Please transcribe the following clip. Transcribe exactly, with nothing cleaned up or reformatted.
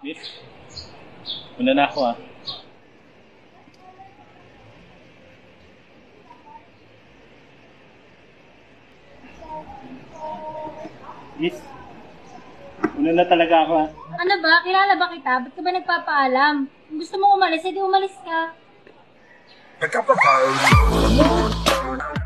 Miss, una na ako ah. Miss, una na talaga ako ah. Ano ba? Kilala ba kita? Ba't ka ba nagpapaalam? Kung gusto mo umalis, edi umalis ka. Pick up the phone.